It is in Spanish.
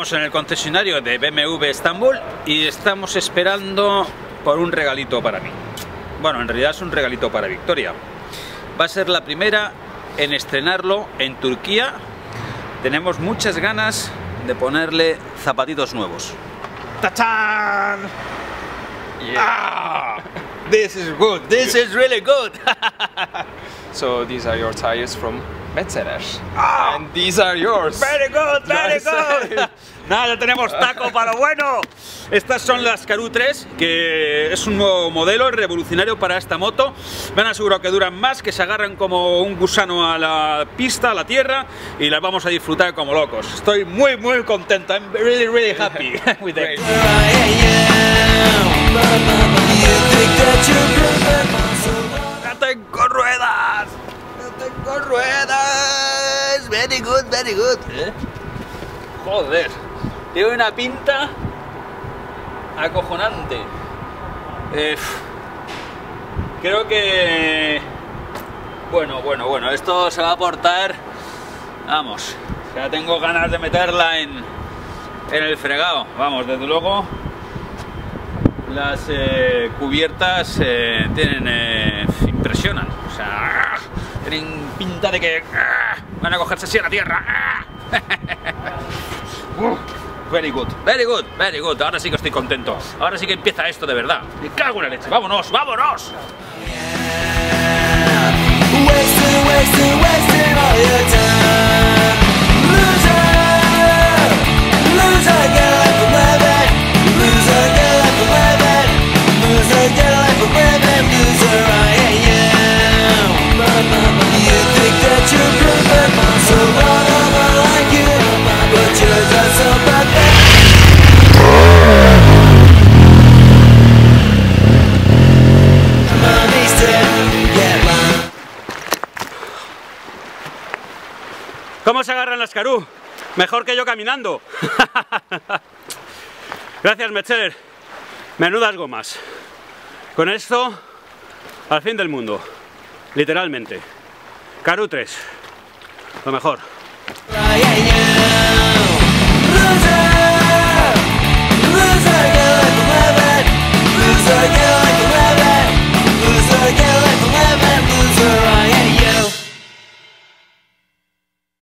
Estamos en el concesionario de BMW Estambul y estamos esperando por un regalito para mí. Bueno, en realidad es un regalito para Victoria. Va a ser la primera en estrenarlo en Turquía. Tenemos muchas ganas de ponerle zapatitos nuevos. ¡Tachán! Yeah. Ah, this is good. This is really good. So these are your tires from Mercedes. Ah. And these are yours. Very good, very Nice. good. Nada, ya tenemos taco para lo bueno. Estas son las Karoo 3, que es un nuevo modelo revolucionario para esta moto. Me han asegurado que duran más, que se agarran como un gusano a la pista, a la tierra, y las vamos a disfrutar como locos. Estoy muy contento. I'm really, really happy with them. ¡No tengo ruedas! ¡No tengo ruedas! Very good, very good. Joder, tiene una pinta acojonante. Creo que... Bueno, esto se va a portar... Vamos, ya tengo ganas de meterla en el fregado. Vamos, desde luego las cubiertas impresionan. O sea, tienen pinta de que van a cogerse así a la tierra. Very good, very good, very good. Ahora sí que estoy contento. Ahora sí que empieza esto de verdad. Me cago en la leche. ¡Vámonos, vámonos! ¿Cómo se agarran las Karoo? Mejor que yo caminando. Gracias, Metzeler. Menudas gomas. Con esto, al fin del mundo. Literalmente. Karoo 3. Lo mejor.